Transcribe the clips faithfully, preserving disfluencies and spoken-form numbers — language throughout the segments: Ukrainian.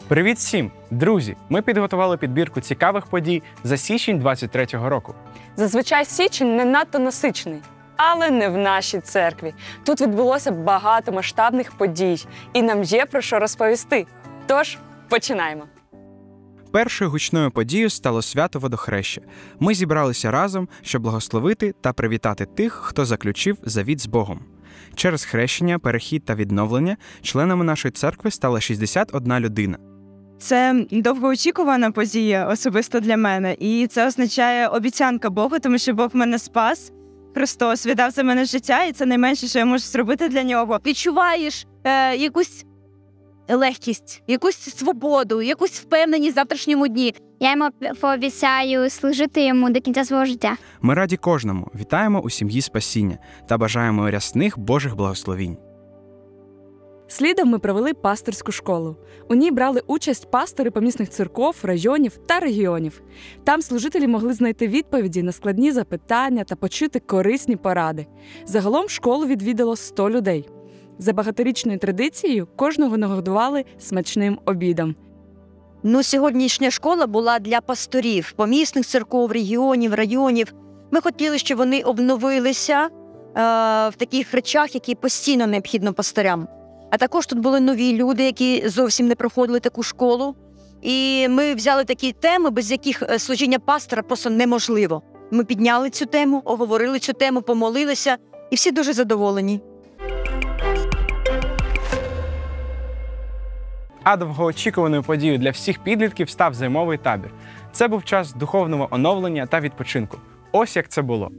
Привіт всім! Друзі, ми підготували підбірку цікавих подій за січень двадцять третього року. Зазвичай січень не надто насичений, але не в нашій церкві. Тут відбулося багато масштабних подій, і нам є про що розповісти. Тож, починаємо! Першою гучною подією стало свято Водохреща. Ми зібралися разом, щоб благословити та привітати тих, хто заключив завіт з Богом. Через хрещення, перехід та відновлення членами нашої церкви стала шістдесят одна людина. Це довгоочікувана подія, особисто для мене. І це означає обіцянка Богу, тому що Бог мене спас. Христос віддав за мене життя, і це найменше, що я можу зробити для нього. Відчуваєш е, якусь легкість, якусь свободу, якусь впевненість в завтрашньому дні. Я йому пообіцяю служити йому до кінця свого життя. Ми раді кожному, вітаємо у сім'ї спасіння та бажаємо рясних Божих благословінь. Слідом ми провели пасторську школу. У ній брали участь пастори помісних церков, районів та регіонів. Там служителі могли знайти відповіді на складні запитання та почути корисні поради. Загалом школу відвідало сто людей. За багаторічною традицією кожного нагодували смачним обідом. Ну, сьогоднішня школа була для пасторів, помісних церков, регіонів, районів. Ми хотіли, щоб вони обновилися е, в таких речах, які постійно необхідно пасторям. А також тут були нові люди, які зовсім не проходили таку школу. І ми взяли такі теми, без яких служіння пастора просто неможливо. Ми підняли цю тему, оговорили цю тему, помолилися, і всі дуже задоволені. А довгоочікуваною подією для всіх підлітків став зимовий табір. Це був час духовного оновлення та відпочинку. Ось як це було.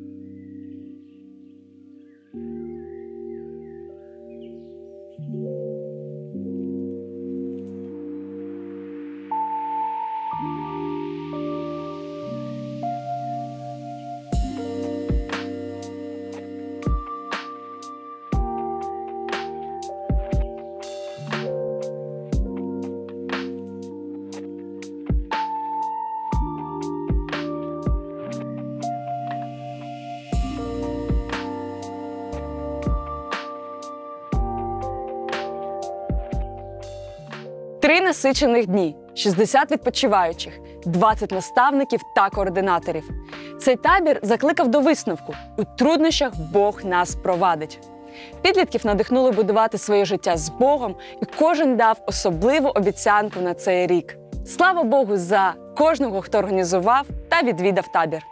Три насичених дні, шістдесят відпочиваючих, двадцять наставників та координаторів. Цей табір закликав до висновку – у труднощах Бог нас провадить. Підлітків надихнули будувати своє життя з Богом, і кожен дав особливу обіцянку на цей рік. Слава Богу за кожного, хто організував та відвідав табір.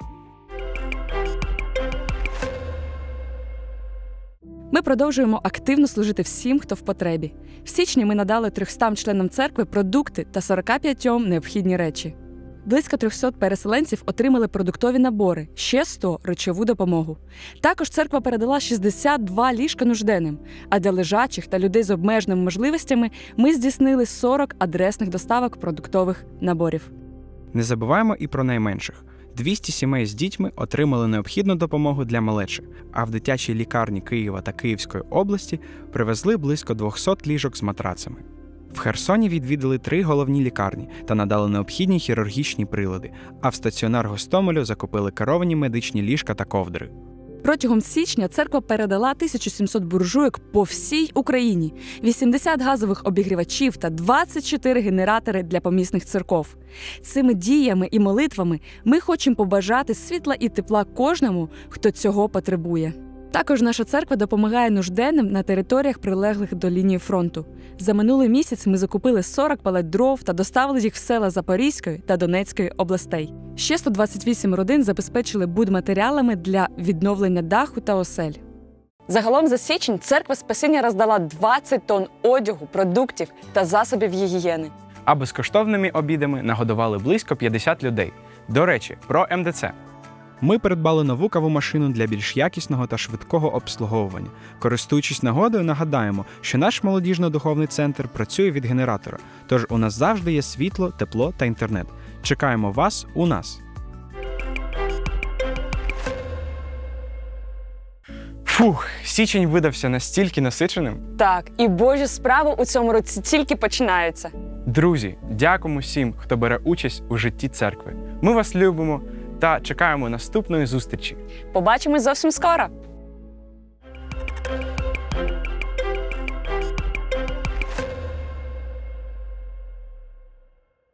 Ми продовжуємо активно служити всім, хто в потребі. В січні ми надали трьохстам членам церкви продукти та сорока п'ятьом необхідні речі. Близько трьохсот переселенців отримали продуктові набори, ще сто – речову допомогу. Також церква передала шістдесят два ліжка нужденним, а для лежачих та людей з обмеженими можливостями ми здійснили сорок адресних доставок продуктових наборів. Не забуваємо і про найменших. двісті сімей з дітьми отримали необхідну допомогу для малечі, а в дитячій лікарні Києва та Київської області привезли близько двохсот ліжок з матрацами. В Херсоні відвідали три головні лікарні та надали необхідні хірургічні прилади, а в стаціонар Гостомелю закупили керовані медичні ліжка та ковдри. Протягом січня церква передала тисячу сімсот буржуйок по всій Україні, вісімдесят газових обігрівачів та двадцять чотири генератори для помісних церков. Цими діями і молитвами ми хочемо побажати світла і тепла кожному, хто цього потребує. Також наша церква допомагає нужденним на територіях, прилеглих до лінії фронту. За минулий місяць ми закупили сорок палет дров та доставили їх в села Запорізької та Донецької областей. Ще сто двадцять вісім родин забезпечили будматеріалами для відновлення даху та осель. Загалом за січень церква спасіння роздала двадцять тонн одягу, продуктів та засобів гігієни. А безкоштовними обідами нагодували близько п'ятдесят людей. До речі, про ем де це. Ми придбали нову кавомашину для більш якісного та швидкого обслуговування. Користуючись нагодою, нагадаємо, що наш молодіжно-духовний центр працює від генератора, тож у нас завжди є світло, тепло та інтернет. Чекаємо вас у нас! Фух, січень видався настільки насиченим. Так, і Божі справи у цьому році тільки починаються. Друзі, дякуємо всім, хто бере участь у житті церкви. Ми вас любимо та чекаємо наступної зустрічі. Побачимось зовсім скоро!